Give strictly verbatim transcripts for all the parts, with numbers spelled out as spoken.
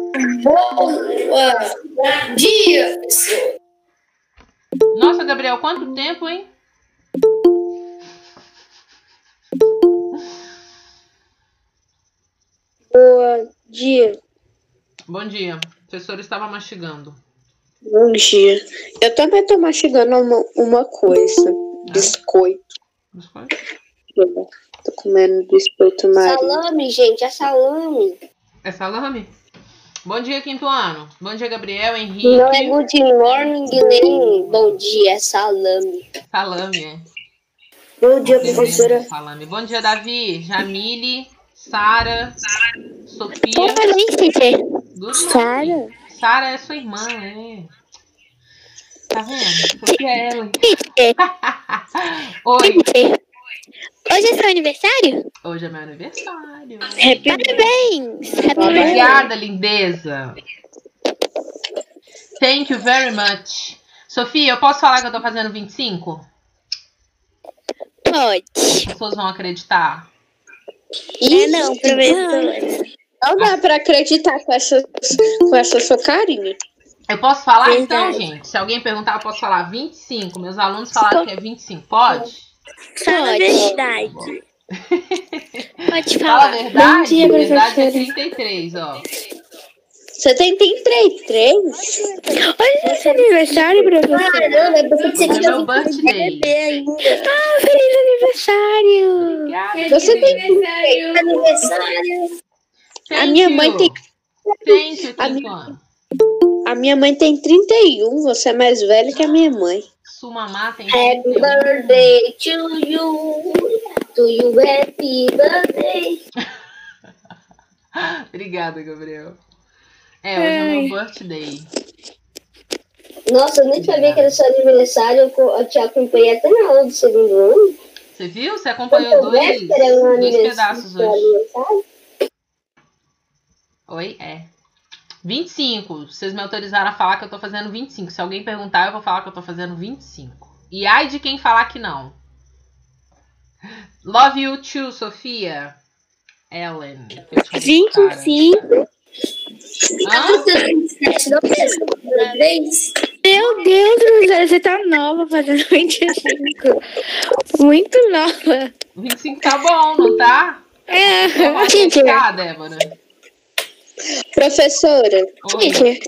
Bom dia, pessoal. Nossa, Gabriel, quanto tempo, hein? Bom dia. Bom dia. O professor estava mastigando. Bom dia. Eu também tô mastigando uma, uma coisa. É? Biscoito. Biscoito? Tô comendo biscoito Maria. Salame, gente, é salame. É salame? Bom dia, quinto ano. Bom dia, Gabriel, Henrique. Não é good morning nem bom dia, é salame. Salame, é. Bom dia, professora. Salame. Bom dia, Davi, Jamile, Sara, Sofia. Oi, Sara? Sara é sua irmã, é. Tá vendo? Sofia é ela. Oi. Hoje é seu aniversário? Hoje é meu aniversário. Parabéns! Happy Obrigada, lindeza. Thank you very much. Sofia, eu posso falar que eu tô fazendo vinte e cinco? Pode. As pessoas vão acreditar? É não, professora. Não dá pra acreditar com essa, com essa sua carinha. Eu posso falar Verdade. então, gente? Se alguém perguntar, eu posso falar vinte e cinco. Meus alunos falaram que é vinte e cinco. Pode? Fala a verdade. Pode Fala a falar. verdade? Bom dia, A verdade é professora. trinta e três, ó. Você tem trinta e três? Hoje é seu aniversário, professora. Caramba, é porque você Hoje é tinha meu birthday. ainda. Ah, feliz aniversário! Obrigada, Você querida. tem Aniversário. Thank A minha you. mãe tem- Thank you, A quinto minha- ano. A minha mãe tem trinta e um, você é mais velho que a minha mãe. Sumamá tem Happy trinta e um. birthday to you. To you, happy birthday. Obrigada, Gabriel. É, hoje é meu birthday. Nossa, eu nem sabia que era seu aniversário. Eu, co- eu te acompanhei até na aula do segundo ano. Você viu? Você acompanhou Eu dois, soubesse que era meu dois aniversário, pedaços seu hoje. aniversário. Oi? É. vinte e cinco. Vocês me autorizaram a falar que eu tô fazendo vinte e cinco. Se alguém perguntar, eu vou falar que eu tô fazendo vinte e cinco. E ai de quem falar que não. Love you too, Sofia. Ellen. Eu tinha vinte cara. e cinco. Hã? Meu Deus, professora, você tá nova fazendo vinte e cinco. Muito nova. vinte e cinco tá bom, não tá? É. Eu vou acreditar, Débora. Professora, Oi,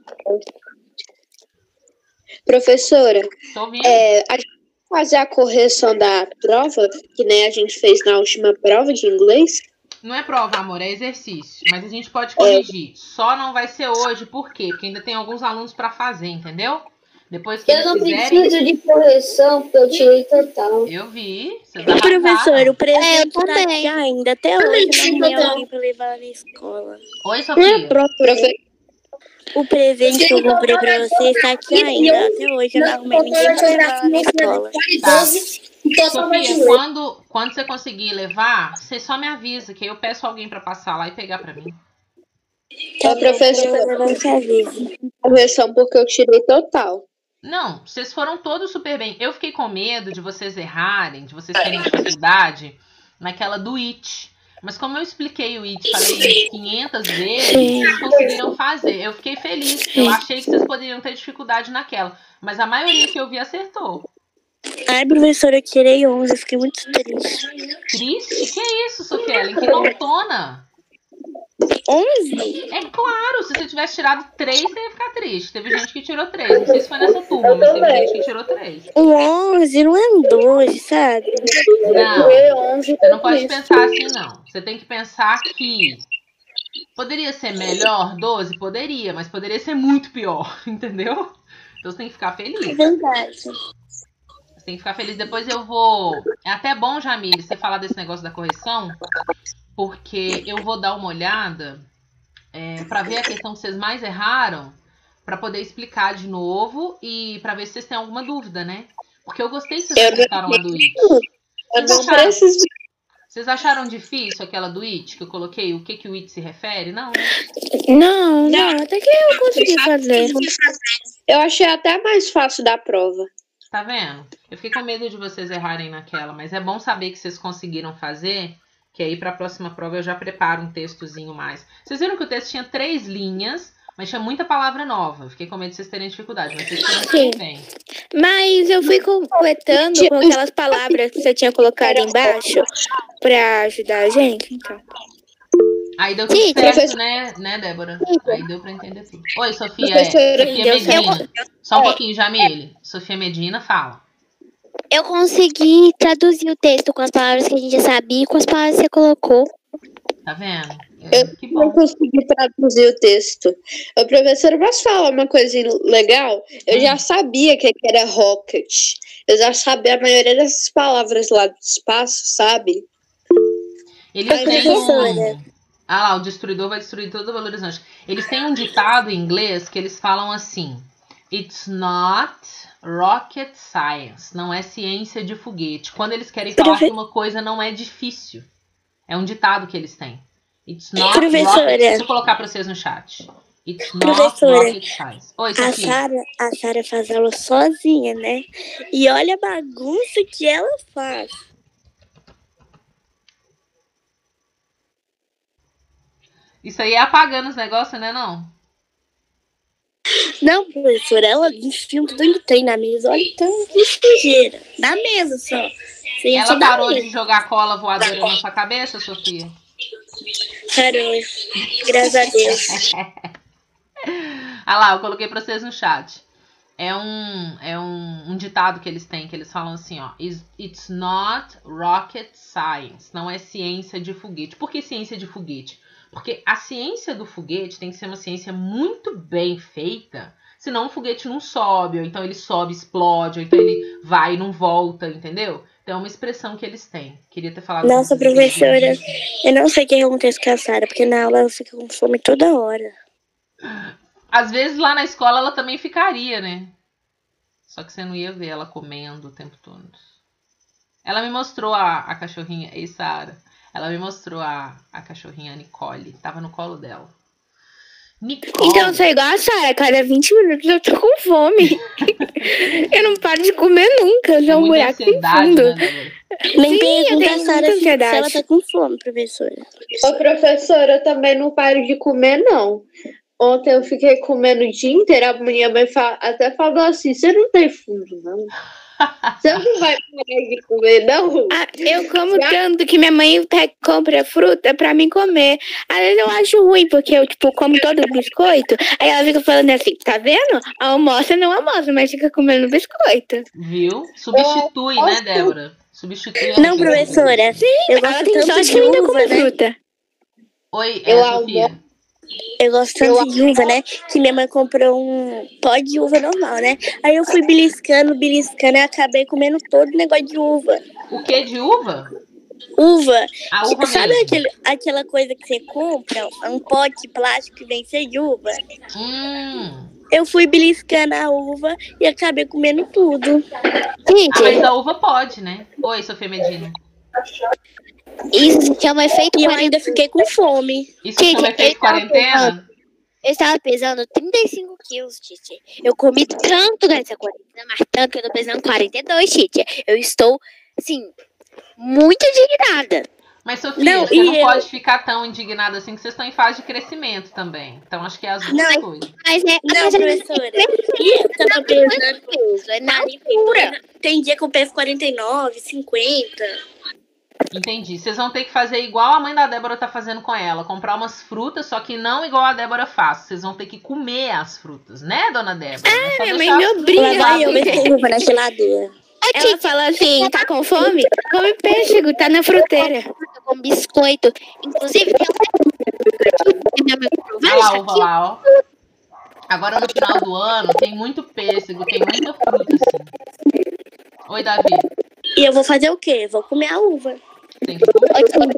professora, tô ouvindo. é, a gente vai fazer a correção da prova, que nem a gente fez na última prova de inglês. Não é prova, amor, é exercício. Mas a gente pode corrigir. Só não vai ser hoje. Por quê? Porque ainda tem alguns alunos pra fazer, entendeu? Depois que Eu eles não fizerem... preciso de correção, porque eu tirei total. Eu vi. Você tá Professor, arrasada. o presente É, eu tá também. aqui ainda. Até hoje não arrumei alguém pra levar na escola. Oi, Sofia. Profe- O presente que eu comprei pra você está aqui ainda. Até hoje eu não arrumei ninguém pra levar na escola. Tá. Então só vai Sofia, de ler. quando, quando você conseguir levar, você só me avisa, que aí eu peço alguém pra passar lá e pegar pra mim. Ô, professora, Eu não te aviso. correção porque eu tirei total. Não, vocês foram todos super bem. Eu fiquei com medo de vocês errarem, de vocês terem dificuldade naquela do it. Mas como eu expliquei o it, falei quinhentas vezes, vocês conseguiram fazer. Eu fiquei feliz. Eu achei que vocês poderiam ter dificuldade naquela. Mas a maioria que eu vi acertou. Ai, professora, eu tirei onze, eu fiquei muito triste. Triste? Que isso, Sofia Ellen? Que nontona. onze? É claro, se você tivesse tirado três, você ia ficar triste. Teve gente que tirou três. Não sei se foi nessa turma, mas teve gente que tirou três. O onze não é um doze, sabe? Não, você não pode pensar assim, não. Você tem que pensar que poderia ser melhor doze? Poderia, mas poderia ser muito pior, entendeu? Então você tem que ficar feliz. Verdade. Você tem que ficar feliz. Depois eu vou... É até bom, Jamile, você falar desse negócio da correção, porque eu vou dar uma olhada é, para ver a questão que vocês mais erraram, para poder explicar de novo e para ver se vocês têm alguma dúvida, né? Porque eu gostei que vocês Eu acertaram a do it. Eu Vocês não acharam, preciso. vocês acharam difícil aquela do it que eu coloquei? O que, que o it se refere? Não, né? Não, não, até que eu consegui fazer. Eu achei até mais fácil da prova. Tá vendo? Eu fiquei com medo de vocês errarem naquela, mas é bom saber que vocês conseguiram fazer Que aí para a próxima prova eu já preparo um textozinho mais. Vocês viram que o texto tinha três linhas, mas tinha muita palavra nova. Fiquei com medo de vocês terem dificuldade, mas vocês foram super bem. Mas eu fui completando com aquelas palavras que você tinha colocado embaixo pra ajudar a gente, então. Aí deu tudo Sim, certo, professor. né, né, Débora? Aí deu pra entender tudo. Oi, Sofia. Professora, Sofia deu Medina. Só um pouquinho, Jamile. Sofia Medina, fala. Eu consegui traduzir o texto com as palavras que a gente já sabia e com as palavras que você colocou. Tá vendo? É, Eu que não bom. consegui traduzir o texto. Ô, professora, posso falar uma coisinha legal? Eu Hum. já sabia que era rocket. Eu já sabia a maioria dessas palavras lá do espaço, sabe? Eles Ai, têm professora. um... Ah lá, o destruidor vai destruir todo o Belo Horizonte. Eles têm um ditado em inglês que eles falam assim: It's not rocket science. Não é ciência de foguete. Quando eles querem falar que uma coisa não é difícil. É um ditado que eles têm. It's not Professora. rocket... Deixa eu colocar pra vocês no chat. It's not Professora. rocket science. Oi, A Sofia. Sara, a Sara faz aula sozinha, né? E olha a bagunça que ela faz. Isso aí é apagando os negócios, né, não? Não, professora, ela enfia tudo que tem na mesa. Olha tanto de sujeira. Na mesa só. Sem Ela da parou mesa. de jogar cola voadora na sua cabeça, Sofia? Parou. Graças a Deus. Ah lá, eu coloquei pra vocês no chat. É um, é um, um ditado que eles têm, que eles falam assim, ó. It's not rocket science. Não é ciência de foguete. Por que ciência de foguete? Porque a ciência do foguete tem que ser uma ciência muito bem feita, senão o foguete não sobe, ou então ele sobe, explode, ou então ele vai e não volta, entendeu? Então é uma expressão que eles têm. Queria ter falado Nossa, com vocês. professora, eu não sei o que acontece com a Sara, porque na aula ela fica com fome toda hora. Às vezes lá na escola ela também ficaria, né? Só que você não ia ver ela comendo o tempo todo. Ela me mostrou a, a cachorrinha. Ei, Sara. Ela me mostrou a, a cachorrinha a Nicole. Tava no colo dela. Nicole. Então eu sou igual a Sara, cada vinte minutos eu tô com fome. Eu não paro de comer nunca, eu é sou um muita buraco sem ansiedade, fundo. né, Débora? Nem Sim, eu pergunta tenho a Sara muita se, se ansiedade. ela tá com fome, professora. Ô, professora, eu também não paro de comer, não. Ontem eu fiquei comendo o dia inteiro. A minha mãe fa- até falou assim: você não tem fundo, não. Você não vai parar de comer, não. Ah, eu como tanto que minha mãe pega, compra fruta pra mim comer. Às vezes eu acho ruim, porque eu, tipo, como todo biscoito. Aí ela fica falando assim, tá vendo? Almoça não almoça, mas fica comendo biscoito. Viu? Substitui, né, Débora? Substitui a Não, nossa professora. fruta. Eu Ela gosto tem tanto sorte de que ainda uva, come né? fruta. Oi, é, Eu Sofia. Eu gosto tanto de uva, né? Que minha mãe comprou um pó de uva normal, né? Aí eu fui beliscando, beliscando e acabei comendo todo o negócio de uva. O que de uva? Uva. A uva Sabe mesmo. aquele, aquela coisa que você compra? Um pote de plástico que vem cheio de uva? Hum. Eu fui beliscando a uva e acabei comendo tudo. Ah, mas a uva pode, né? Oi, Sofia Medina. Isso se chama efeito E eu ainda fiquei com fome. Isso Gente, chama efeito ele tava quarentena? Eu estava pesando trinta e cinco quilos, Titi. Eu comi tanto nessa quarentena, mas tanto que eu tô pesando quarenta e dois, Titi. Eu estou, assim, muito indignada. Mas, Sofia, Não, você e não eu- pode ficar tão indignada assim, que vocês estão em fase de crescimento também. Então, acho que é as duas Não, coisas. Mas é, Não, mas é professora. E eu tava pesando Peso, é na altura. Tem dia que eu peso quarenta e nove, cinquenta. Entendi. Vocês vão ter que fazer igual a mãe da Débora tá fazendo com ela. Comprar umas frutas, só que não igual a Débora faz. Vocês vão ter que comer as frutas, né, dona Débora? Não é só minha deixar mãe me as obriga. frutas Lá lá vai eu porque- ver uva na geladeira. Ela fala assim, tá com fome? Come pêssego, tá na fruteira. Com biscoito. Inclusive, tem um... minha mãe comprou Olha vários lá a uva saquinhos. lá, ó. Agora no final do ano tem muito pêssego, tem muita fruta, assim. Oi, Davi. E eu vou fazer o quê? Vou comer a uva. Tem que comer.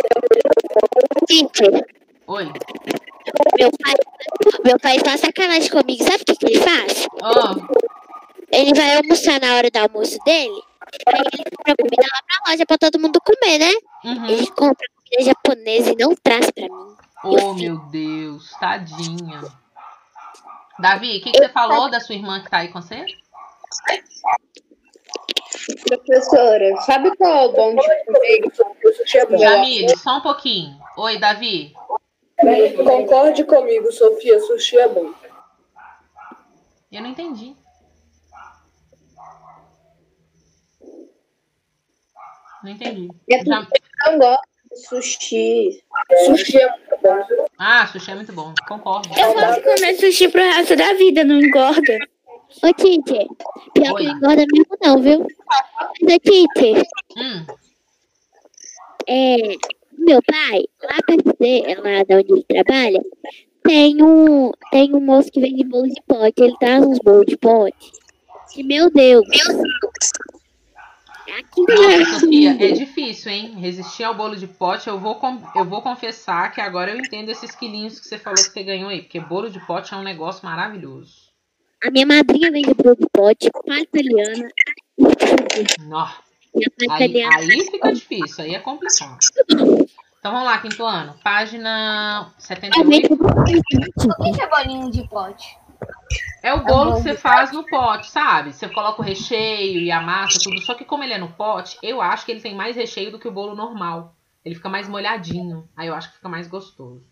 Gente, Oi. meu pai, meu pai tá sacanagem comigo. Sabe o que, que ele faz? Ó, Ele vai almoçar na hora do almoço dele. Aí ele compra comida lá pra loja pra todo mundo comer, né? uhum. Ele compra comida japonesa e não traz pra mim. Oh, meu Deus, tadinha. Davi, o que, que você falou da sua irmã que tá aí com você? Professora, sabe qual é o bom de comer sushi é bom? Jamile, só um pouquinho. Oi, Davi. Concorde comigo, Sofia, sushi é bom. Eu não entendi. Não entendi. É Já- Eu não gosto de sushi. Sushi é muito bom. Ah, sushi é muito bom. Concordo. Eu posso comer sushi pro resto da vida, não engorda. Ô, Tite, pior Oi. que não engorda mesmo não, viu? Mas, ô, Tite, Hum, é, meu pai, lá perto dele, lá de onde ele trabalha, tem um, tem um moço que vende bolo de pote. Ele traz uns bolos de pote. E, meu Deus. Aqui não é nossa, Sofia, é difícil, hein? Resistir ao bolo de pote, eu vou, com- eu vou confessar que agora eu entendo esses quilinhos que você falou que você ganhou aí. Porque bolo de pote é um negócio maravilhoso. A minha madrinha vende bolo de pote, pai italiana. Nó. Minha pai Aí, italiana. aí fica difícil, aí é complicado. Então vamos lá, quinto ano. Página setenta e oito. O que que é bolinho de pote? É o bolo que você faz no pote, sabe? Você coloca o recheio e a massa, tudo. Só que como ele é no pote, eu acho que ele tem mais recheio do que o bolo normal. Ele fica mais molhadinho. Aí eu acho que fica mais gostoso.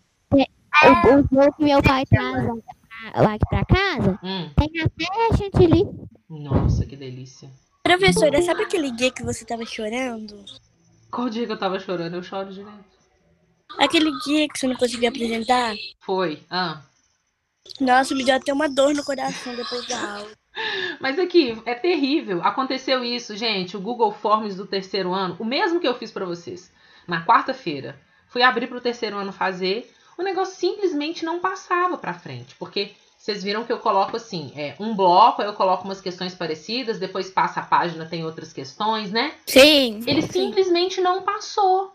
O, o bolo que meu pai traz lá, lá aqui pra casa, Hum, tem até chantilly. nossa, que delícia. Professora, sabe aquele dia que você tava chorando? Qual dia que eu tava chorando? Eu choro direto. Aquele dia que você não conseguia apresentar? Foi. Ah. Nossa, me deu até uma dor no coração depois da aula. Mas aqui, é terrível. Aconteceu isso, gente. O Google Forms do terceiro ano, o mesmo que eu fiz pra vocês. Na quarta-feira, fui abrir pro terceiro ano fazer. O negócio simplesmente não passava pra frente. Porque vocês viram que eu coloco assim, é, um bloco, aí eu coloco umas questões parecidas, depois passa a página, tem outras questões, né? Sim. Ele simplesmente não passou.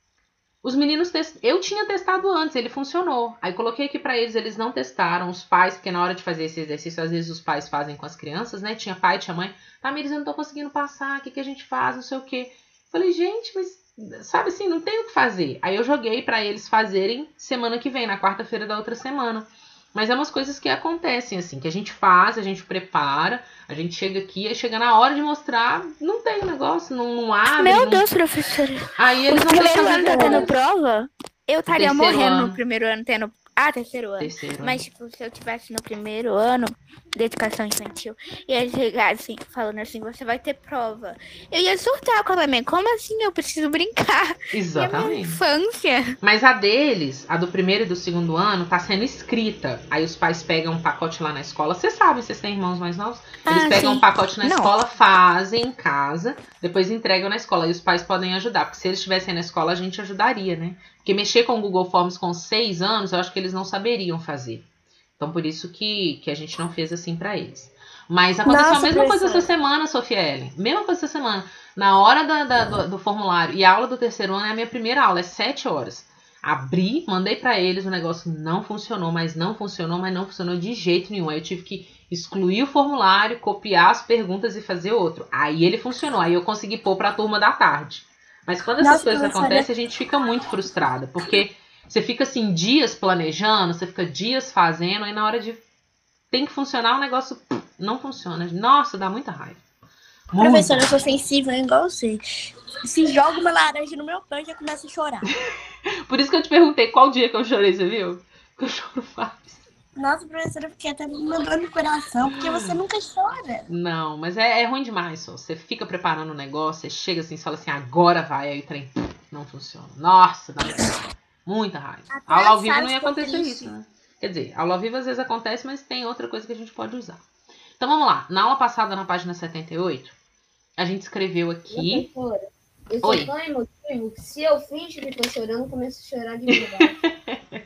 Os meninos, test... eu tinha testado antes, ele funcionou. Aí coloquei aqui pra eles, eles não testaram. Os pais, porque na hora de fazer esse exercício, às vezes os pais fazem com as crianças, né? Tinha pai, tinha mãe. Tamires, eu não tô conseguindo passar, o que, que a gente faz, não sei o quê. Falei, gente, mas sabe assim, não tem o que fazer. Aí eu joguei pra eles fazerem semana que vem, na quarta-feira da outra semana. Mas é umas coisas que acontecem, assim, que a gente faz, a gente prepara, a gente chega aqui, aí chega na hora de mostrar, não tem o negócio, não, não abre. Meu não... Deus, professora. Aí eles O não primeiro prestam ano tá tendo prova, eu estaria terceiro morrendo ano. no primeiro ano tendo. Ah, terceiro ano. Terceiro. Mas, tipo, se eu tivesse no primeiro ano de educação infantil, e eles chegassem falando assim, você vai ter prova. Eu ia surtar com a minha mãe. Como assim? Eu preciso brincar. E a minha Exatamente. infância. Mas a deles, a do primeiro e do segundo ano, tá sendo escrita. Aí os pais pegam um pacote lá na escola. Vocês sabem, vocês têm irmãos mais novos? Eles Ah, pegam sim. um pacote na Não. escola, fazem em casa, depois entregam na escola. E os pais podem ajudar. Porque se eles estivessem na escola, a gente ajudaria, né? Porque mexer com o Google Forms com seis anos, eu acho que eles não saberiam fazer. Então, por isso que, que a gente não fez assim pra eles. Mas aconteceu Nossa, a mesma coisa professora. essa semana, Sofia Ellen. Mesma coisa essa semana. Na hora da, da- do, do formulário. E a aula do terceiro ano é a minha primeira aula, é sete horas. Abri, mandei pra eles, o negócio não funcionou, mas não funcionou, mas não funcionou de jeito nenhum. Aí eu tive que excluir o formulário, copiar as perguntas e fazer outro. Aí ele funcionou, aí eu consegui pôr pra turma da tarde. Mas quando essas Nossa, coisas professora. acontecem, a gente fica muito frustrada, porque você fica assim dias planejando, você fica dias fazendo, aí na hora de tem que funcionar, o negócio pff, não funciona. Nossa, dá muita raiva. Muita. Professora, eu sou sensível, igual você. Se joga uma laranja no meu pé, eu já começo a chorar. Por isso que eu te perguntei qual dia que eu chorei, você viu? Que eu choro fácil. Nossa, professora, eu fiquei até me mandando no coração, porque você nunca chora. Não, mas é, é ruim demais, só. Você fica preparando um negócio, você chega assim e fala assim, agora vai, aí o trem pff, não funciona. Nossa, dá muita raiva. Muita raiva. Até Aula ao a vivo Sara não ia ficou acontecer triste. isso, né? Quer dizer, aula ao vivo às vezes acontece, mas tem outra coisa que a gente pode usar. Então vamos lá. Na aula passada, na página setenta e oito, a gente escreveu aqui. Professora, eu só Oi. tô emotivo que se eu finge que tô chorando, eu começo a chorar de verdade.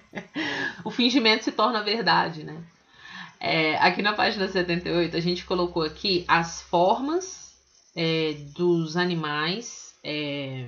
O fingimento se torna verdade, né? É, aqui na página setenta e oito, a gente colocou aqui as formas é, dos animais é,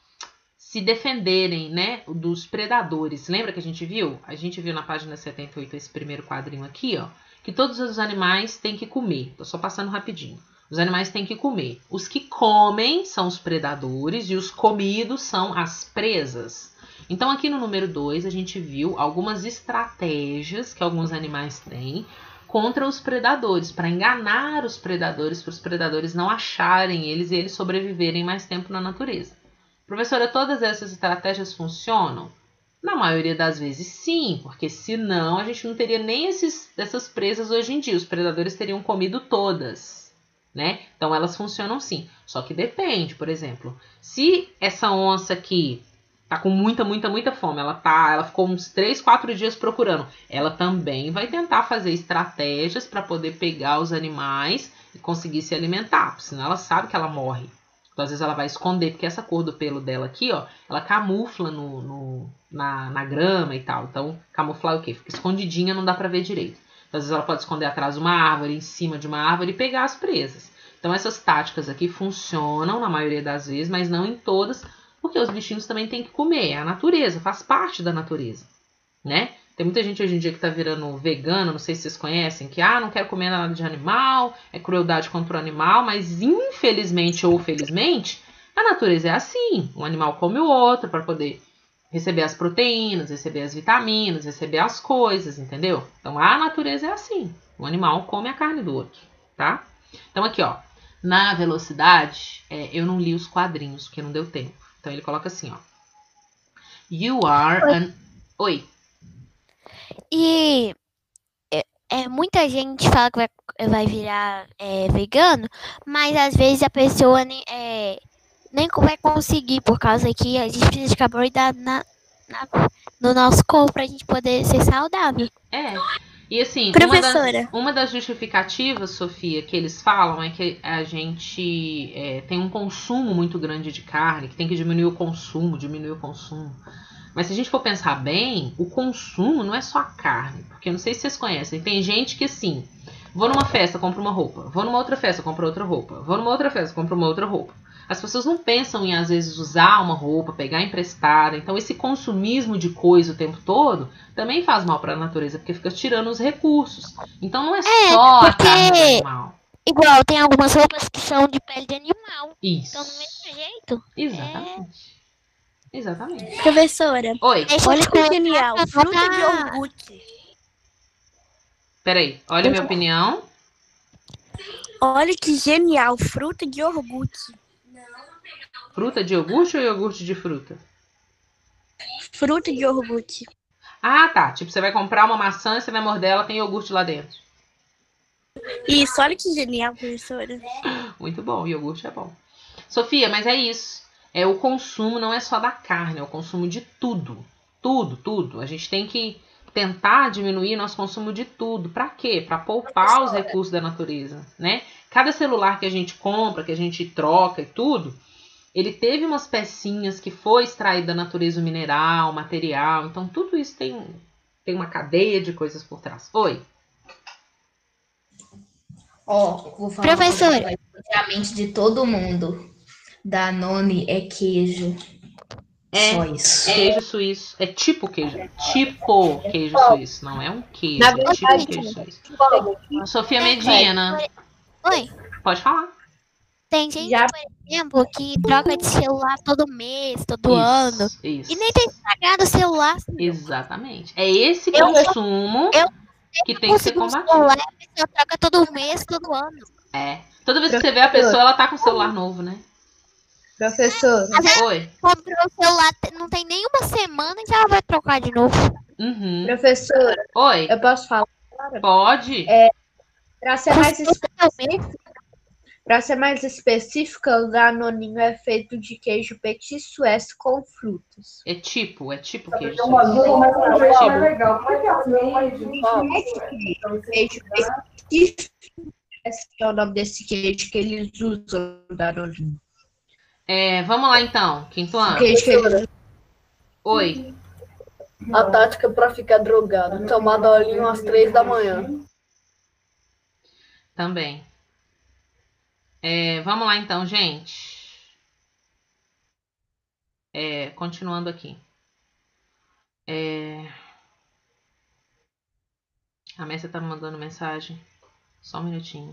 se defenderem, né, dos predadores. Lembra que a gente viu? A gente viu na página setenta e oito esse primeiro quadrinho aqui, ó, que todos os animais têm que comer. Tô só passando rapidinho. Os animais têm que comer. Os que comem são os predadores e os comidos são as presas. Então, aqui no número dois, a gente viu algumas estratégias que alguns animais têm contra os predadores, para enganar os predadores, para os predadores não acharem eles e eles sobreviverem mais tempo na natureza. Professora, todas essas estratégias funcionam? Na maioria das vezes sim, porque senão a gente não teria nem esses, essas presas hoje em dia. Os predadores teriam comido todas, né? Então elas funcionam sim. Só que depende, por exemplo, se essa onça aqui tá com muita, muita, muita fome, ela, tá, ela ficou uns três, quatro dias procurando, ela também vai tentar fazer estratégias para poder pegar os animais e conseguir se alimentar, senão ela sabe que ela morre. Então, às vezes ela vai esconder, porque essa cor do pelo dela aqui, ó, ela camufla no, no, na, na grama e tal. Então, camuflar o quê? Fica escondidinha, não dá pra ver direito. Então, às vezes ela pode esconder atrás de uma árvore, em cima de uma árvore e pegar as presas. Então, essas táticas aqui funcionam na maioria das vezes, mas não em todas, porque os bichinhos também têm que comer. É a natureza, faz parte da natureza, né? Tem muita gente hoje em dia que tá virando vegano, não sei se vocês conhecem, que ah, não quero comer nada de animal, é crueldade contra o animal, mas infelizmente ou felizmente, a natureza é assim. Um animal come o outro para poder receber as proteínas, receber as vitaminas, receber as coisas, entendeu? Então a natureza é assim. O animal come a carne do outro, tá? Então aqui, ó, na velocidade, é, eu não li os quadrinhos, porque não deu tempo. Então ele coloca assim, ó. You are an... Oi. E é, é, muita gente fala que vai, vai virar é, vegano, mas às vezes a pessoa nem, é, nem vai conseguir, por causa que a gente precisa de carboidrato na, na, no nosso corpo pra gente poder ser saudável. É. E assim, uma Professora. das, uma das justificativas, Sofia, que eles falam é que a gente é, tem um consumo muito grande de carne, que tem que diminuir o consumo, diminuir o consumo. Mas se a gente for pensar bem, o consumo não é só a carne. Porque eu não sei se vocês conhecem, tem gente que assim, vou numa festa, compro uma roupa. Vou numa outra festa, compro outra roupa. Vou numa outra festa, compro uma outra roupa. As pessoas não pensam em, às vezes, usar uma roupa, pegar emprestada. Então, esse consumismo de coisa o tempo todo também faz mal para a natureza, porque fica tirando os recursos. Então, não é, É, só a porque- carne do animal. Igual, tem algumas roupas que são de pele de animal. Isso. Então, do mesmo jeito. Exatamente. Exatamente. Professora, Oi, olha que genial. Tá- Fruta tá- de iogurte. peraí. Olha a minha opinião. Olha que genial. Fruta de iogurte. Fruta de iogurte ou iogurte de fruta? Fruta de iogurte. Ah, tá. Tipo, você vai comprar uma maçã e você vai morder ela, tem iogurte lá dentro. Isso, olha que genial, professora. Muito bom, iogurte é bom. Sofia, mas é isso. É, o consumo não é só da carne, é o consumo de tudo. Tudo, tudo. A gente tem que tentar diminuir nosso consumo de tudo. Pra quê? Pra poupar os recursos da natureza, né? Cada celular que a gente compra, que a gente troca e tudo, ele teve umas pecinhas que foi extraído da natureza, o mineral, o material. Então, tudo isso tem, tem uma cadeia de coisas por trás. Oi. Ó, vou falar Professora. uma coisa que vai explodir a mente de todo mundo. Danone é queijo. É, Só isso. Queijo suíço. É tipo queijo. Tipo queijo suíço. Não é um queijo. Na É tipo verdade, queijo suíço. Sofia Medina. Oi. Pode falar. Tem gente, Já- por exemplo, que troca de celular todo mês, todo ano. Isso, isso. E nem tem estragado o celular. Exatamente. É esse Eu- consumo eu- que tem que ser Consigo um combatido. celular, a pessoa troca todo mês, todo ano. É. Toda vez que você vê a pessoa, ela tá com o celular novo, né? Professor, Oi. Comprou o celular, não tem nem uma semana e já vai trocar de novo. Uhum. professor, Oi. eu posso falar? Pode? Para ser mais Custa específico, para ser mais específica, o danoninho é feito de queijo petit suisse com frutas. É tipo, é tipo queijo Tem uma suíço. dúvida, mas não é Tipo. legal. Como é que é assim? Queijo petit suisse é o nome desse queijo que eles usam no danoninho. É, vamos lá então, quinto ano. Queijo que eles Oi. A tática pra ficar drogado. Tomar dolinho às três da manhã. Também. É, vamos lá então, gente. É, continuando aqui. É... A Messia tá me mandando mensagem. Só um minutinho.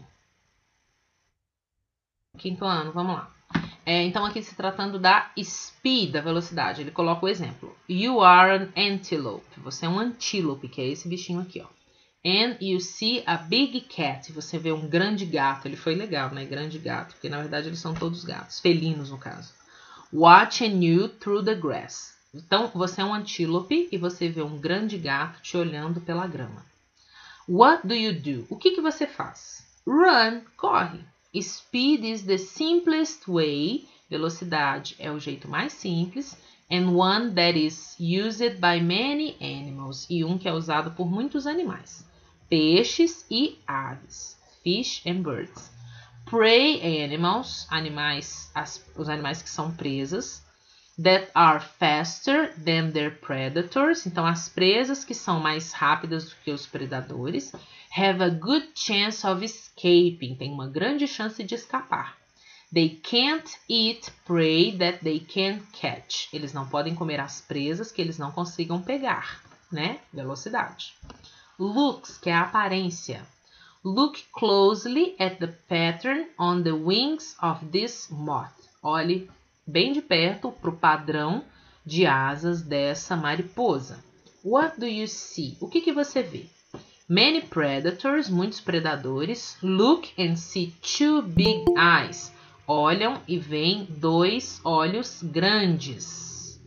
Quinto ano, vamos lá. É, então, aqui se tratando da speed, da velocidade. Ele coloca o exemplo. You are an antelope. Você é um antílope, que é esse bichinho aqui, ó. And you see a big cat. Você vê um grande gato. Ele foi legal, né? Grande gato. Porque na verdade eles são todos gatos. Felinos, no caso. Watching you through the grass. Então você é um antílope e você vê um grande gato te olhando pela grama. What do you do? O que, que você faz? Run. Corre. Speed is the simplest way. Velocidade é o jeito mais simples. And one that is used by many animals. E um que é usado por muitos animais. Peixes e aves. Fish and birds. Prey animals. Animais, as, os animais que são presas. That are faster than their predators. Então, as presas que são mais rápidas do que os predadores. Have a good chance of escaping. Tem uma grande chance de escapar. They can't eat prey that they can't catch. Eles não podem comer as presas que eles não consigam pegar, né? Velocidade. Looks, que é a aparência. Look closely at the pattern on the wings of this moth. Olhe bem de perto para o padrão de asas dessa mariposa. What do you see? O que, que você vê? Many predators, muitos predadores. Look and see two big eyes. Olham e veem dois olhos grandes.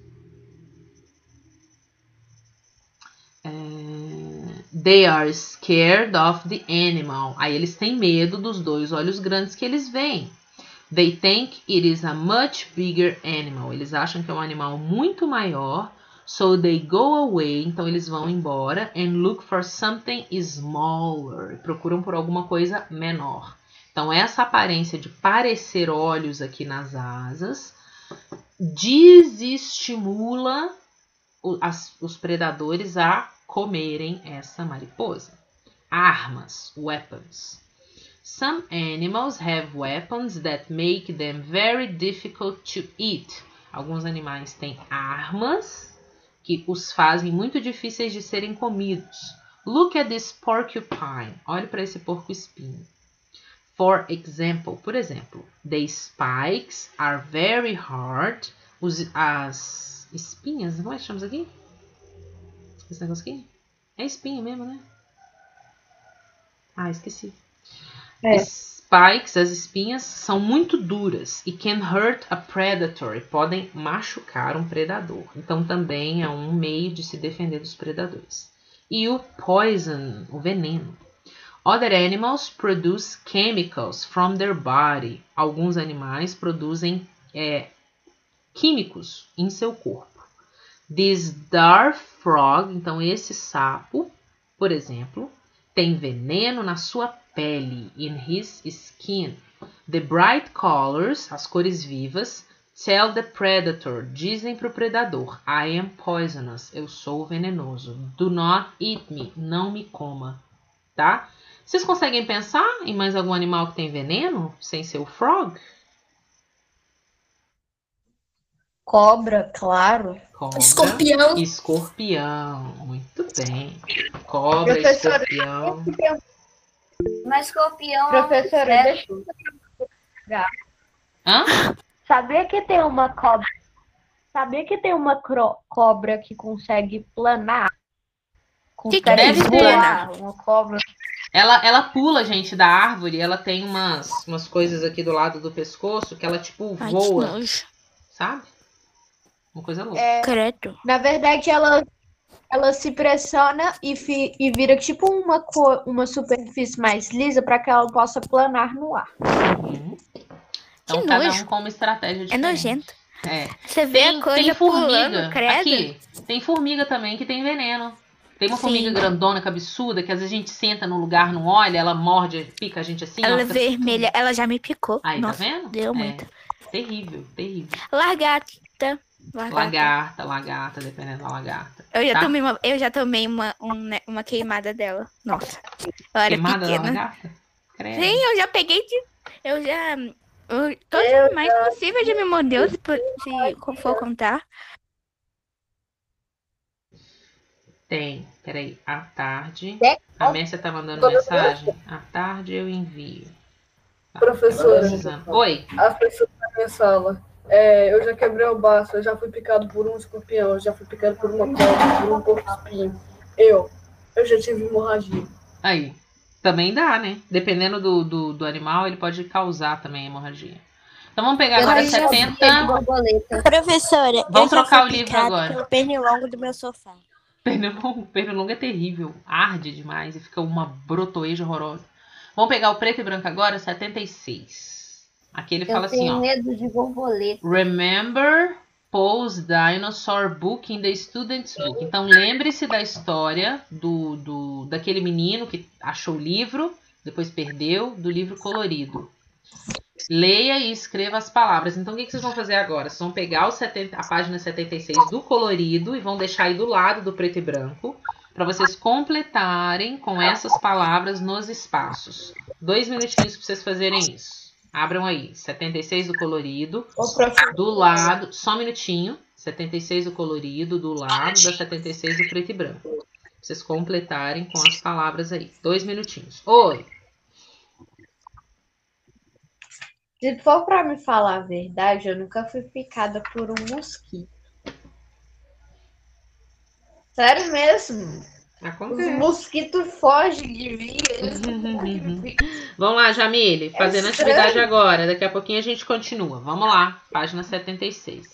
Uh, they are scared of the animal. Aí eles têm medo dos dois olhos grandes que eles veem. They think it is a much bigger animal. Eles acham que é um animal muito maior. So they go away. Então eles vão embora. And look for something smaller. Procuram por alguma coisa menor. Então, essa aparência de parecer olhos aqui nas asas desestimula o, as, os predadores a comerem essa mariposa. Armas, weapons. Some animals have weapons that make them very difficult to eat. Alguns animais têm armas que os fazem muito difíceis de serem comidos. Look at this porcupine. Olhe para esse porco-espinho. For example, por exemplo, the spikes are very hard. Os, as espinhas, como é que chamamos aqui? Esse negócio aqui? É espinha mesmo, né? Ah, esqueci. É. Spikes, as espinhas, são muito duras e can hurt a predator. E podem machucar um predador. Então também é um meio de se defender dos predadores. E o poison, o veneno. Other animals produce chemicals from their body. Alguns animais produzem é, químicos em seu corpo. This dwarf frog, então esse sapo, por exemplo, tem veneno na sua pele, in his skin. The bright colors, as cores vivas, tell the predator, dizem para o predador, I am poisonous, eu sou venenoso. Do not eat me, não me coma, tá? Vocês conseguem pensar em mais algum animal que tem veneno, sem ser o frog? Cobra, claro. Cobra, Escorpião. Escorpião, muito bem. Cobra, Professora, escorpião. Mas escorpião Professora, é um deixa inseto. Hã? Sabia que tem uma cobra? Sabia que tem uma cro- cobra que consegue planar? Que que Consegue deve ter, voar, uma cobra. Ela, ela pula, gente, da árvore. Ela tem umas, umas coisas aqui do lado do pescoço que ela, tipo, Ai, que voa, nojo. sabe? Uma coisa louca. É, Credo. na verdade, ela, ela se pressiona e, fi- e vira tipo uma, co- uma superfície mais lisa para que ela possa planar no ar. Uhum. Então, Que cada nojo. um com uma estratégia É diferente. nojento. É. Você vê Tem, a coisa tem formiga. pulando, credo. Aqui, tem formiga também que tem veneno. Tem uma Sim. formiga grandona, cabeçuda, que às vezes a gente senta num lugar, não olha, ela morde, pica a gente assim. Ela ó, é fica- vermelha, ela já me picou. Aí, Nossa, tá vendo? deu É, muito. terrível, terrível. Lagarta. Lagarta. Lagarta, lagarta, dependendo da lagarta. Eu já Tá? tomei, uma, eu já tomei uma, um, né, uma queimada dela. Nossa. Eu era Queimada da pequena. lagarta? Credo. Sim, eu já peguei de. Eu já. Eu, todos Eu os animais possíveis de me morder, se, por- se for contar. Tem, peraí, à tarde. É? A Mércia tá mandando Toda mensagem. À tarde eu envio. Tá, Professora. tá precisando. Oi. As pessoas na minha sala. É, eu já quebrei o baço, eu já fui picado por um escorpião, eu já fui picado por uma cobra, por um porco-espinho. Eu, eu já tive hemorragia. Aí. Também dá, né? Dependendo do, do, do animal, ele pode causar também hemorragia. Então vamos pegar agora Eu já fui de setenta. borboleta. Professora, Vamos eu já trocar fui o livro picada agora. pelo pernilongo do meu sofá. Pernilongo, pernilongo é terrível. Arde demais e fica uma brotoeja horrorosa. Vamos pegar o preto e branco agora, setenta e seis. Aqui ele fala Eu assim, tenho ó. medo de borboleta. Remember Poe's Dinosaur Book in the Student's Book. Então lembre-se da história do, do daquele menino que achou o livro, depois perdeu, do livro colorido. Leia e escreva as palavras. Então o que, que vocês vão fazer agora? Vocês vão pegar o setenta, a página setenta e seis do colorido e vão deixar aí do lado do preto e branco para vocês completarem com essas palavras nos espaços. Dois minutinhos para vocês fazerem isso. Abram aí, setenta e seis do colorido, do lado, só um minutinho, setenta e seis do colorido, do lado da setenta e seis do preto e branco. Pra vocês completarem com as palavras aí. Dois minutinhos. Oi. Se for pra me falar a verdade, eu nunca fui picada por um mosquito. Sério mesmo. Acontece. Os mosquitos fogem de mim. Eles não Uhum. Vamos lá, Jamile, fazendo É atividade estranho. agora. Daqui a pouquinho a gente continua. Vamos lá, página setenta e seis.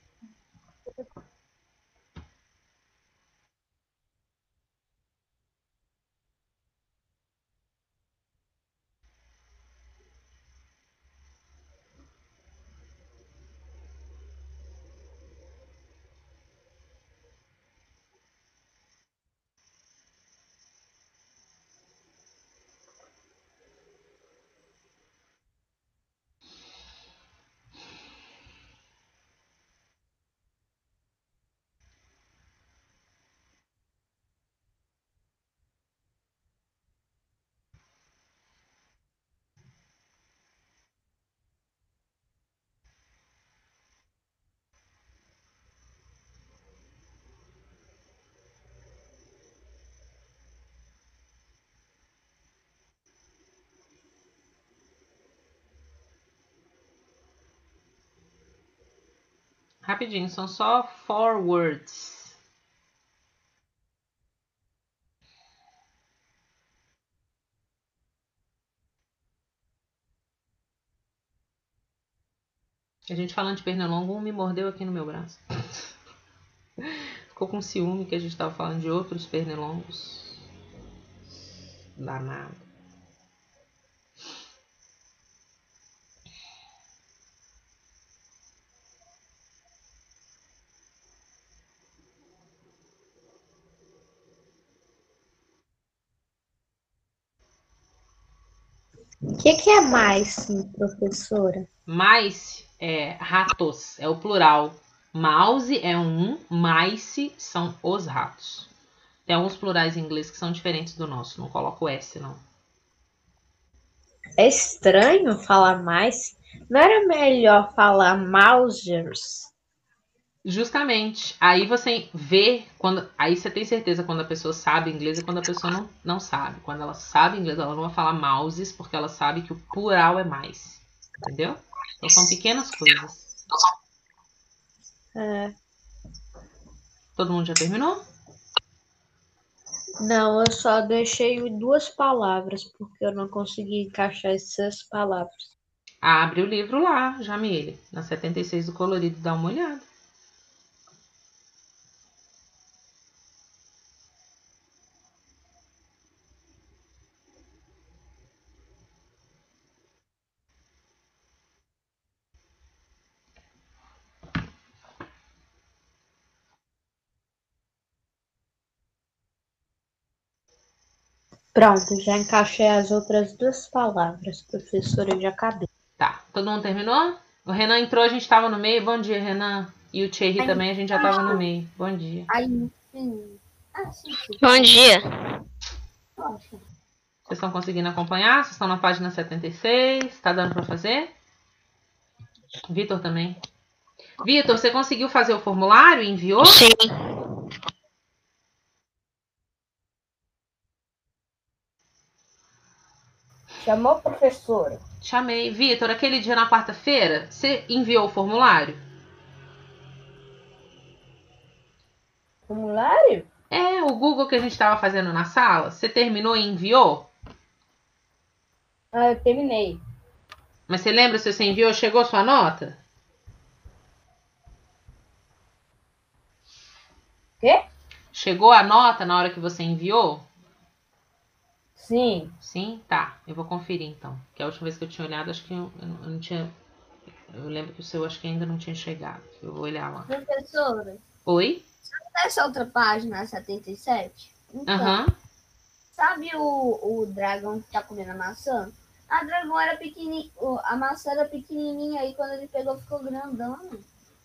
Rapidinho, são só four words. A gente falando de pernilongo, um me mordeu aqui no meu braço. Ficou com ciúme que a gente estava falando de outros pernilongos. Danado. O que, que é mais, professora? Mice é ratos, é o plural. Mouse é um, mice são os ratos. Tem alguns plurais em inglês que são diferentes do nosso. Não coloco o S, não. É estranho falar mais. Não era melhor falar Mausers? Justamente. Aí você vê, quando, aí você tem certeza quando a pessoa sabe inglês e quando a pessoa não, não sabe. Quando ela sabe inglês, ela não vai falar mouses, porque ela sabe que o plural é mais. Entendeu? Então são pequenas coisas. É. Todo mundo já terminou? Não, eu só deixei duas palavras, porque eu não consegui encaixar essas palavras. Abre o livro lá, Jamile. Na setenta e seis do colorido, dá uma olhada. Pronto, já encaixei as outras duas palavras, professora, eu já acabei. Tá, todo mundo terminou? O Renan entrou, a gente tava no meio. Bom dia, Renan. E o Thierry também, a gente já tava no meio. Bom dia. Aí, sim. Ah, sim, sim. Bom dia. Poxa. Vocês estão conseguindo acompanhar? Vocês estão na página setenta e seis? Tá dando pra fazer? Vitor também. Vitor, você conseguiu fazer o formulário e enviou? Sim. Chamou, professora? Chamei. Vitor, aquele dia na quarta-feira, você enviou o formulário? Formulário? É, o Google que a gente estava fazendo na sala, você terminou e enviou? Ah, eu terminei. Mas você lembra se você enviou? Chegou sua nota? Quê? Chegou a nota na hora que você enviou? Sim. Sim? Tá. Eu vou conferir então. Que a última vez que eu tinha olhado, acho que eu, eu não tinha... Eu lembro que o seu acho que ainda não tinha chegado. Eu vou olhar lá. Professora, Oi? sabe essa outra página, setenta e sete? Então, Aham. sabe o, o dragão que tá comendo a maçã? A dragão era pequenininha, a maçã era pequenininha, aí quando ele pegou ficou grandão.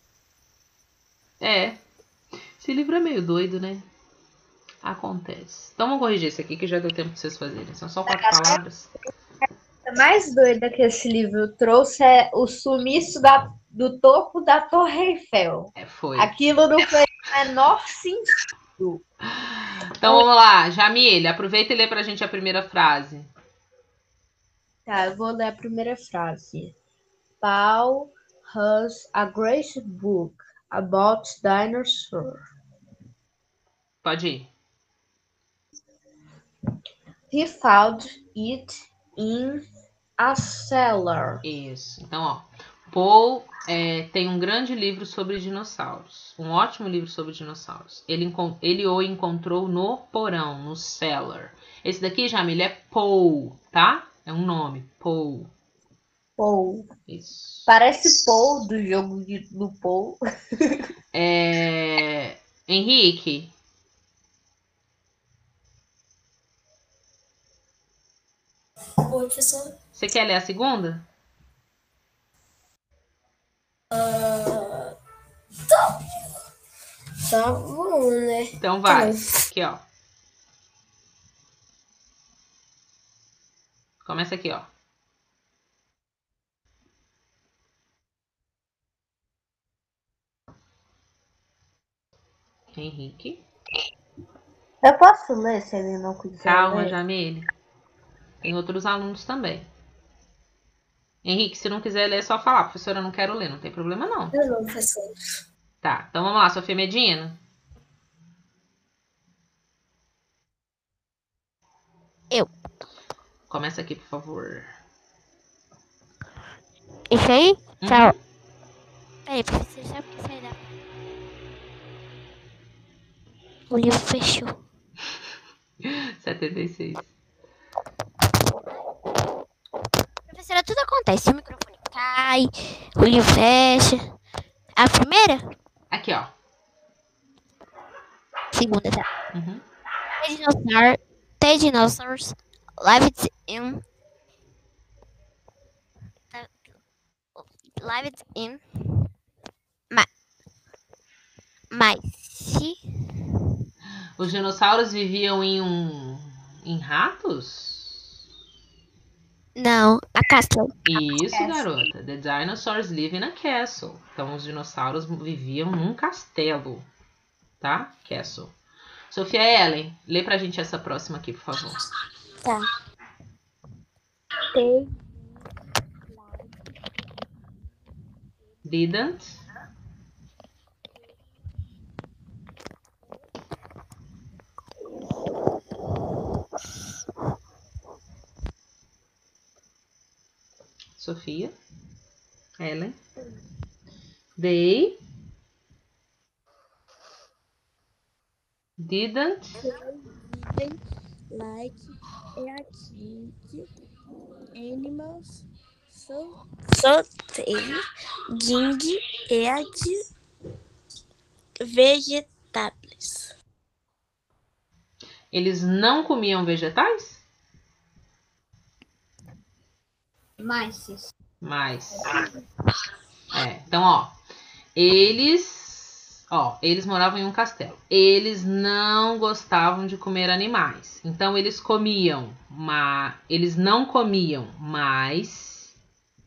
É. Esse livro é meio doido, né? Acontece. Então vamos corrigir esse aqui que já deu tempo de vocês fazerem. São só quatro palavras. A mais doida que esse livro trouxe é o sumiço da, do topo da Torre Eiffel. É, foi. Aquilo não fez o menor sentido. Então vamos lá, Jamile, aproveita e lê pra gente a primeira frase. Tá, eu vou ler a primeira frase. Paul has a great book about dinosaurs. Pode ir. He found it in a cellar. Isso. Então, ó. Paul é, tem um grande livro sobre dinossauros. Um ótimo livro sobre dinossauros. Ele, ele o encontrou no porão, no cellar. Esse daqui, Jamile, é Paul, tá? É um nome. Paul. Paul. Isso. Parece Paul do jogo de, do Paul. É... Henrique. Oi, professor. Você quer ler a segunda? Uh, tá. Tá bom, né? Então vai. Tá. Aqui, ó. Começa aqui, ó. Henrique. Eu posso ler se ele não quiser Calma, ler? Jamile. Tem outros alunos também. Henrique, se não quiser ler, é só falar. Professora, eu não quero ler. Não tem problema, não. Não, não, professor. Tá, então vamos lá, Sofia Medina. Eu. Começa aqui, por favor. Isso aí? Uhum. Tchau. Peraí, professor, sabe o que sai da... O livro fechou. setenta e seis. Professora, tudo acontece. O microfone cai, o livro fecha. A primeira? Aqui, ó. Segunda, tá? Uhum. The dinosaur, the dinosaurs lived in... Lived in... Ma... Mas... Se... Os dinossauros viviam em um... Em ratos? Não, a castle. Isso, garota. The dinosaurs live in a castle. Então, os dinossauros viviam num castelo. Tá? Castle. Sofia Ellen, lê pra gente essa próxima aqui, por favor. Tá. They Didn't. Sofia. Ellen. They didn't Like a kid, animals, so, so they didn't eat vegetables. Eles não comiam vegetais? Mas, Mas. É, então, ó. Eles. Ó, eles moravam em um castelo. Eles não gostavam de comer animais. Então, eles comiam. Mas. Eles não comiam, mas.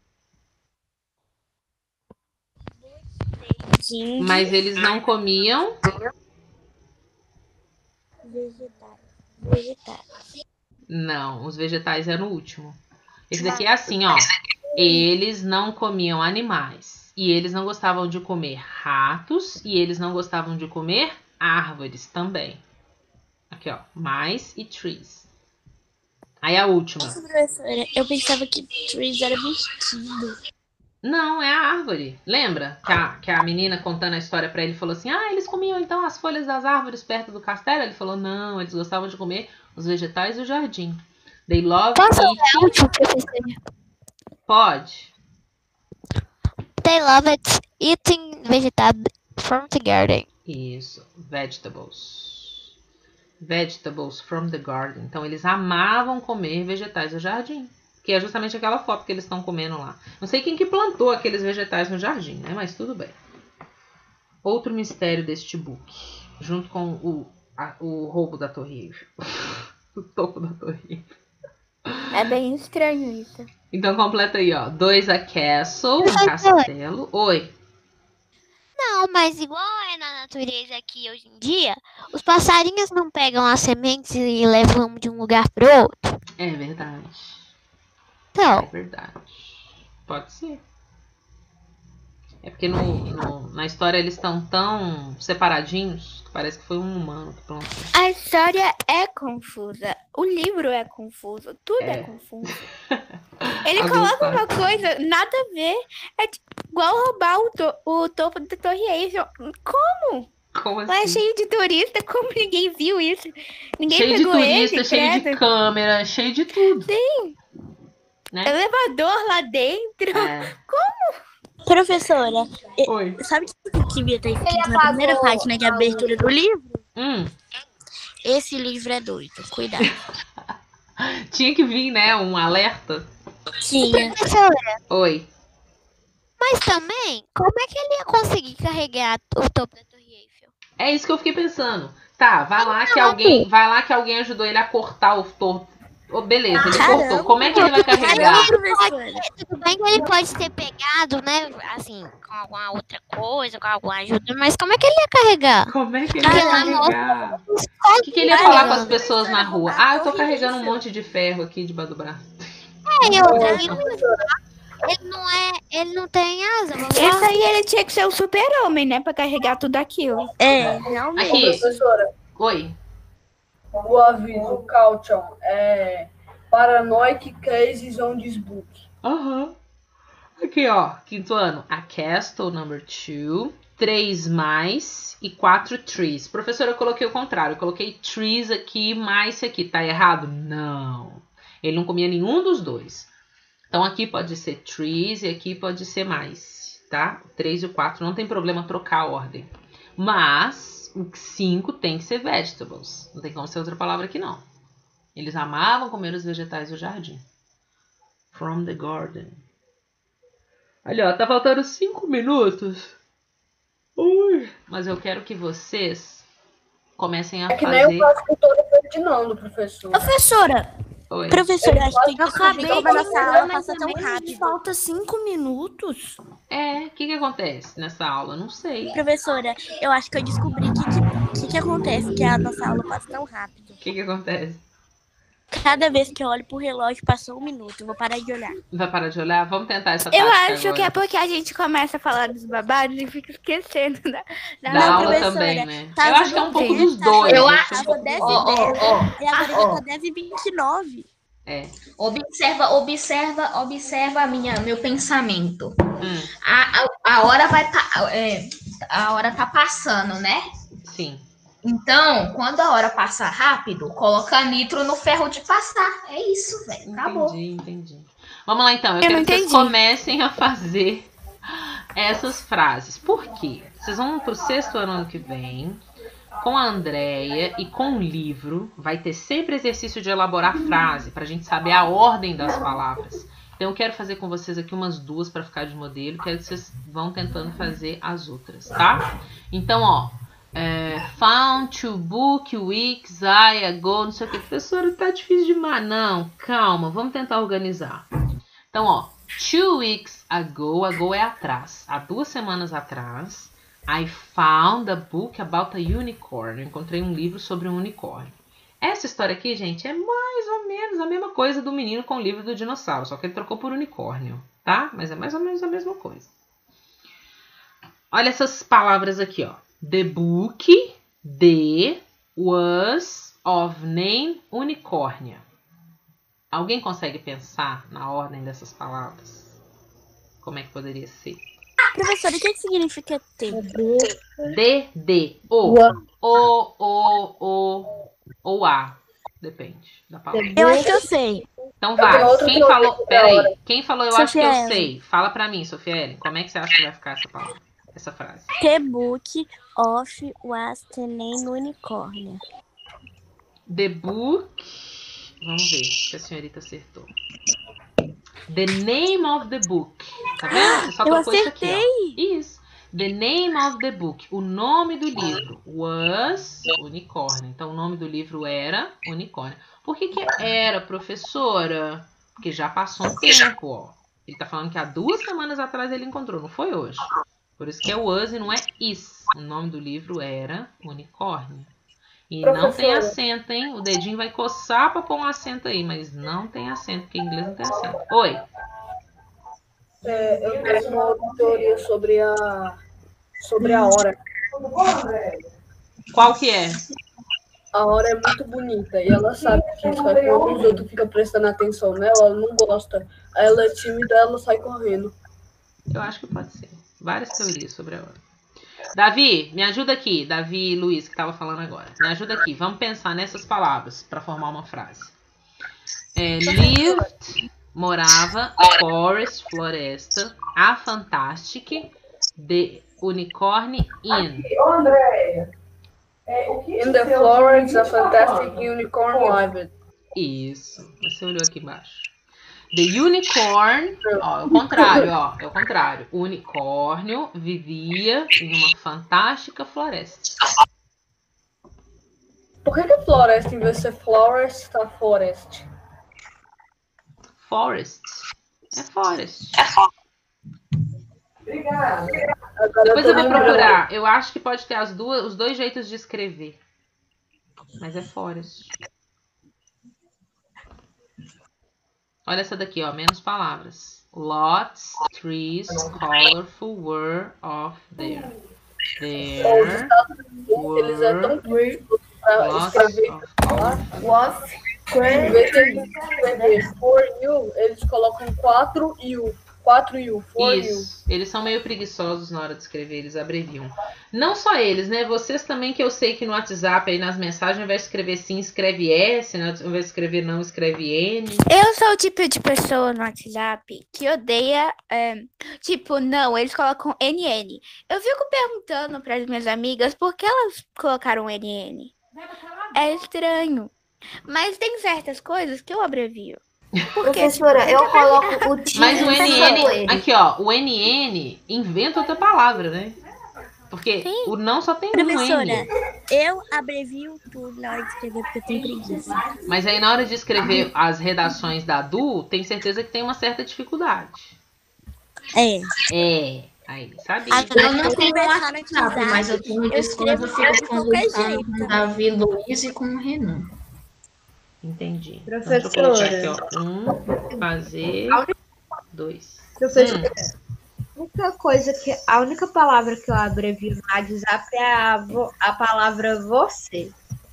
Mas eles não comiam. Vegetais. Vegetais. Não, os vegetais eram o último. Esse daqui é assim, ó. Eles não comiam animais. E eles não gostavam de comer ratos. E eles não gostavam de comer árvores também. Aqui, ó. Mais e trees. Aí a última. Nossa, professora, eu pensava que trees era vestido. Não, é a árvore. Lembra que a, que a menina contando a história pra ele falou assim: ah, eles comiam então as folhas das árvores perto do castelo? Ele falou: não, eles gostavam de comer os vegetais do jardim. They love Posso eating. ler a última, professora? Pode. They love it eating vegetables from the garden. Isso. Vegetables. Vegetables from the garden. Então, eles amavam comer vegetais do jardim. Que é justamente aquela foto que eles estão comendo lá. Não sei quem que plantou aqueles vegetais no jardim, né? Mas tudo bem. Outro mistério deste book. Junto com o, a, o roubo da Torre Eiffel. O topo da Torre Eiffel. É bem estranho isso. Então, completa aí, ó. Dois a castle, um castelo. Oi. Não, mas igual é na natureza aqui hoje em dia, os passarinhos não pegam as sementes e levam de um lugar pro outro. É verdade. É Então, verdade. Pode ser. É porque no, no- na história eles estão tão separadinhos que parece que foi um humano que plantou. A história é confusa. O livro é confuso. Tudo é, É. confuso. Ele Alguns coloca falam. uma coisa, nada a ver. É tipo, igual roubar o, to- o topo da Torre Eiffel. Como? Como Lá é assim? cheio de turista, como ninguém viu isso? Ninguém Cheio de pegou turista, ele, cheio de credo. câmera, cheio de tudo. Sim. Né? Elevador lá dentro. É. Professora, e- Oi. sabe o que devia ter escrito Ele na primeira apagou página de a abertura do livro? Hum, Esse livro é doido, cuidado. tinha que vir, né? Um alerta. Tinha. professora, Oi. mas também, como é que ele ia conseguir carregar o topo da Torre Eiffel? É isso que eu fiquei pensando. Tá, vai lá que alguém, vai lá que alguém ajudou ele a cortar o topo. Oh, beleza, ele Caramba. cortou. Como é que ele vai carregar? Caramba, professora. Tudo bem que ele pode ter pegado, né, assim, com alguma outra coisa, com alguma ajuda, mas como é que ele ia carregar? Como é que ele vai Caramba. carregar? O que, que ele ia falar com as pessoas na rua? Ah, eu tô carregando um monte de ferro aqui debaixo do braço. É, e outra, ele não- ele não é, ele não tem asa, vamos lá. Esse aí ele tinha que ser o super-homem, né? Pra carregar tudo aquilo. É, realmente. Aqui. Professora, Oi. o aviso, caution, é paranoid cases on this book. Aham. Aqui, ó. Quinto ano. A castle number two. Três mais e quatro trees. Professora, eu coloquei o contrário. Eu coloquei trees aqui, mais aqui. Tá errado? Não. Ele não comia nenhum dos dois. Então, aqui pode ser trees e aqui pode ser mais, tá? O três e o quatro não tem problema trocar a ordem. Mas o cinco tem que ser vegetables. Não tem como ser outra palavra aqui, não. Eles amavam comer os vegetais do jardim. From the garden. Olha, ó, tá faltando cinco minutos. Ui. Mas eu quero que vocês comecem a É que nem fazer... o clássico todo Ferdinando, professor. Professora, Oi. professora, acho que Eu acabei de como a nossa falar, aula mas passa tão também rápido. falta cinco minutos. É, o que que acontece nessa aula? Não sei. Professora, eu acho que eu descobri o que, que, que, que acontece, que a nossa aula passa tão rápido. O que que acontece? Cada vez que eu olho pro relógio, passou um minuto. Eu vou parar de olhar. Vai parar de olhar? Vamos tentar essa Eu tática acho que é agora. porque a gente começa a falar dos babados e fica esquecendo da, da Da Não, aula professora, também, né? tá Eu acho que é um pouco dez, dos tá dois. dez, Eu tava acho. dez Ó, e ó, dez, ó. e agora ó. já tá dez e vinte e nove. É. Observa, observa, observa a minha, meu pensamento. Hum, A, a, a hora vai tá, é, a hora tá passando, né? sim. Então, quando a hora passa rápido, coloca nitro no ferro de passar. É isso, velho. Acabou. Entendi, entendi. Vamos lá então. Eu, Eu quero não que vocês entendi. comecem a fazer essas frases. Por quê? Vocês vão pro sexto ano ano que vem, com a Andréia e com o livro. Vai ter sempre exercício de elaborar frase, pra gente saber a ordem das palavras. Então eu quero fazer com vocês aqui umas duas pra ficar de modelo. Quero que vocês vão tentando fazer as outras, tá? Então, ó. É, found two book weeks I ago, não sei o que. Professora, tá difícil demais. Não, calma, vamos tentar organizar. Então, ó, two weeks ago, ago é atrás. Há duas semanas atrás, I found a book about a unicorn. Eu encontrei um livro sobre um unicórnio. Essa história aqui, gente, é mais ou menos a mesma coisa do menino com o livro do dinossauro, só que ele trocou por unicórnio, tá? Mas é mais ou menos a mesma coisa. Olha essas palavras aqui, ó. The book, the, was, of name unicórnia. Alguém consegue pensar na ordem dessas palavras? Como é que poderia ser? Professora, o que, que significa T? D, D, O, O, O, O, ou A. Depende da palavra. Eu acho que eu sei. Então vai. Quem falou? Peraí. Quem falou eu acho que eu Sofia sei? Fala pra mim, Sofia Ellen. Como é que você acha que vai ficar essa palavra? Essa frase. The book of was the name unicórnia. The book. Vamos ver se a senhorita acertou. The name of the book. Tá vendo? Você só Eu tocou isso aqui, ó. acertei. Isso. The name of the book. O nome do livro was unicórnio. Então, o nome do livro era unicórnio. Por que que era, professora? Porque já passou um tempo, ó. Ele tá falando que há duas semanas atrás ele encontrou, não foi hoje. Por isso que é was e não é is. O nome do livro era unicórnio. E não tem acento, hein? O dedinho vai coçar pra pôr um acento aí, mas não tem acento, porque em inglês não tem acento. Oi. É, eu tenho uma teoria sobre a, sobre a hora. Qual que é? A hora é muito bonita e ela sabe disso. Aí quando os outros ficam prestando atenção nela, ela não gosta. Aí ela é tímida, ela sai correndo. Eu acho que pode ser. Várias teorias sobre a hora. Davi, me ajuda aqui. Davi e Luiz, que estava falando agora. Me ajuda aqui. Vamos pensar nessas palavras para formar uma frase. É, lived, morava, forest, floresta, a fantastic, the unicorn in. In the forest, a fantastic unicorn lived. Isso. Você olhou aqui embaixo. The unicorn, ó, é o contrário, ó, é o contrário. O unicórnio vivia em uma fantástica floresta. Por que que floresta, em vez de ser florest, tá forest? Forest. É forest. Obrigada. Depois eu vou procurar. Eu acho que pode ter as duas, os dois jeitos de escrever. Mas é forest. Olha essa daqui, ó, menos palavras. Lots, trees, colorful were of there. There Eles é tão were pra lots escrever of colorful. was em vez de eles escrever for you, eles colocam quatro you. quatro you, for you. Isso, eles são meio preguiçosos na hora de escrever, eles abreviam. Não só eles, né? Vocês também, que eu sei que no WhatsApp, aí nas mensagens, ao invés de escrever sim, escreve S, né? Ao invés de escrever não, escreve N. Eu sou o tipo de pessoa no WhatsApp que odeia, é, tipo, não, eles colocam N N. Eu fico perguntando para as minhas amigas por que elas colocaram N N. É estranho. Mas tem certas coisas que eu abrevio. Porque, Professora, eu coloco o time. Mas o N N, aqui ó, o N N inventa outra palavra, né? Porque Sim. o não só tem um Professora, N. eu abrevio tudo na hora de escrever porque eu tenho preguiça. Mas aí na hora de escrever as redações da Du, tem certeza que tem uma certa dificuldade. É. É, aí, sabia. Eu não tenho conversar no WhatsApp, WhatsApp, mas eu tenho eu desconto, eu escrevo fico de qualquer conversando jeito. com o Davi, Luiz e com o Renan. Entendi. Então, Professora. deixa eu colocar aqui, ó. Um, fazer, dois. Professor, Hum. a única coisa que. A única palavra que eu abrevio no WhatsApp é a, vo- a palavra você.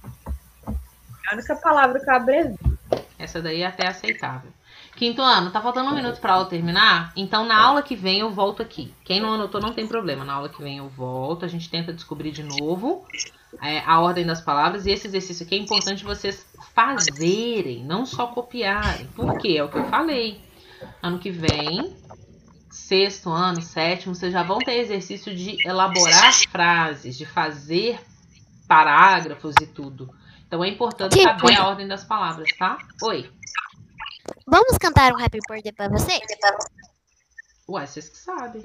É a única palavra que eu abrevio. Essa daí é até aceitável. Quinto ano, tá faltando um minuto pra aula terminar? Então, na aula que vem, eu volto aqui. Quem não anotou, não tem problema. Na aula que vem, eu volto. A gente tenta descobrir de novo é, a ordem das palavras. E esse exercício aqui é importante vocês fazerem, não só copiarem. Por quê? É o que eu falei. Ano que vem, sexto ano, sétimo, vocês já vão ter exercício de elaborar frases, de fazer parágrafos e tudo. Então, é importante saber a ordem das palavras, tá? Oi. Vamos cantar um Happy Birthday pra você? Ué, vocês que sabem.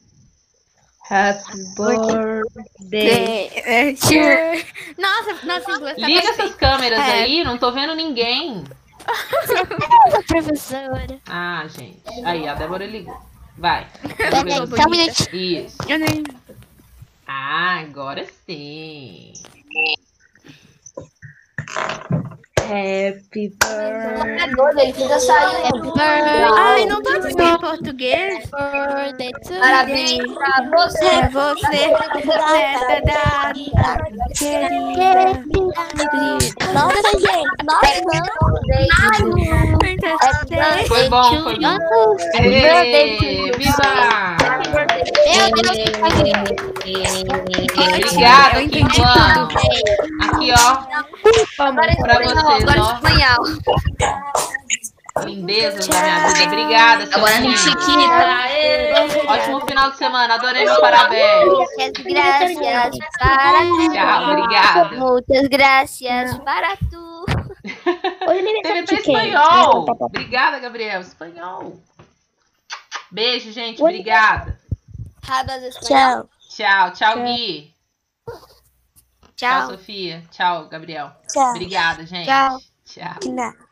Happy birthday. É, é, sure. Nossa, nossa inglês tá Liga perfeito. essas câmeras É. aí, não tô vendo ninguém. Professora. Ah, gente. Aí, a Débora ligou. Vai. Peraí, só um minutinho. Isso. Eu nem... Ah, agora sim. Happy birthday. É doido, ele fica saindo. Ai, não pode ser em português? Birthday to Parabéns you. pra você. É você, nessa data querida. Nossa, gente. Nossa, Foi bom, foi bom. Ê, viva! Meu Deus, Obrigada, Eu entendi Kinglan. Aqui, ó. Agora Pra vocês, ó. espanhol. Lindeza da minha vida. Obrigada, Agora a Celcinha. gente quita. Ótimo final de semana. Adorei meu parabéns. muchas gracias para Tchau, obrigada. muchas gracias para tu. Teve até espanhol. Obrigada, Gabriel. Espanhol. Beijo, gente. Obrigada. Rabas espanhol. Tchau. Tchau, tchau, Gui. Tchau, Tchau. Sofia. Tchau, Gabriel. Tchau. Obrigada, gente. Tchau. Tchau. Que nada.